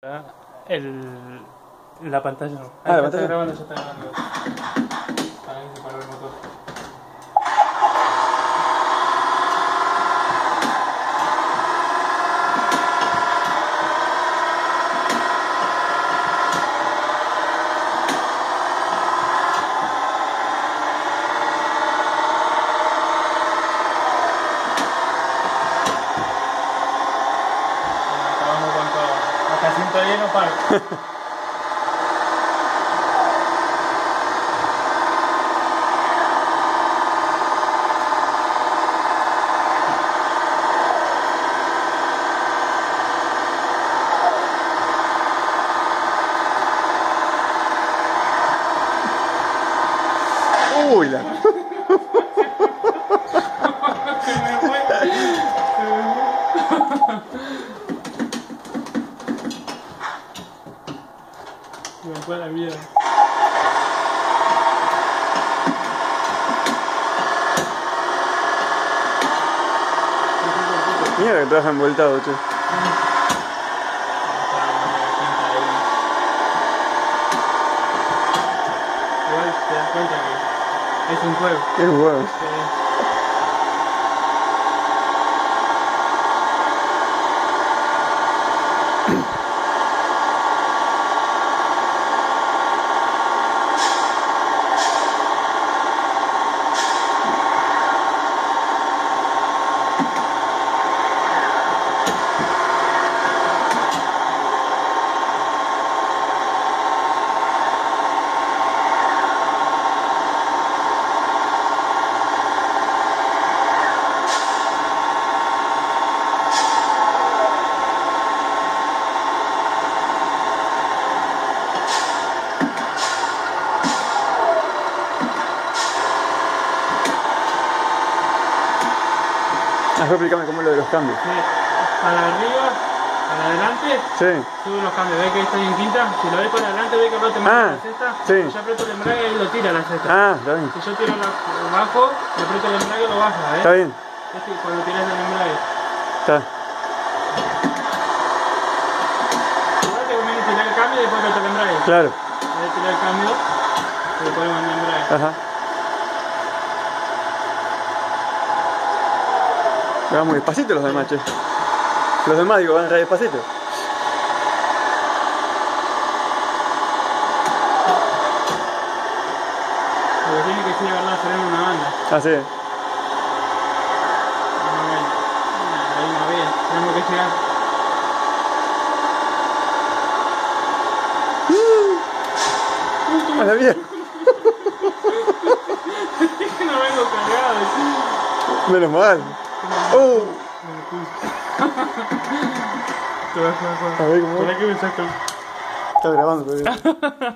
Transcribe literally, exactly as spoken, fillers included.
El, la pantalla no. Ah, la ya pantalla. está grabando, ya está grabando. Para que se paró el motor. Acabamos con todo. Hasta ciento diez no paro. Uy, la... Se me fue. Se me fue la vida. Mira que te has envoltado, che. Igual te das cuenta que es un juego. Es un huevo. Sí. Ah, explícame cómo es lo de los cambios. Sí. Para arriba, para adelante, Sí. sube los cambios. ¿Ves que estoy en quinta? Si lo ves para adelante, ves que no te marca Ah, la cesta. sí. Yo aprieto el embrague y lo tira la cesta. Ah, está bien. Si yo tiro la, bajo, le aprieto el embrague y lo baja, ¿ves? Está bien. Es que cuando tiras el embrague. Está. Igual te conviene tirar el cambio y después apretar el embrague. Claro. Ahí tirar el cambio y después mandar el embrague. Ajá. Van muy despacito los demás, che. Los demás, digo, van re despacito. Porque tiene que ser, ¿verdad? Hacer una banda. Ah, sí. Vamos a ver. Ah, ahí no bien. Tenemos que llegar. A la mierda. Es que no vengo cargado. ¿Sí? Menos mal. Oh. Te vas a A ver cómo ¿Para qué me saco? está grabando, pero...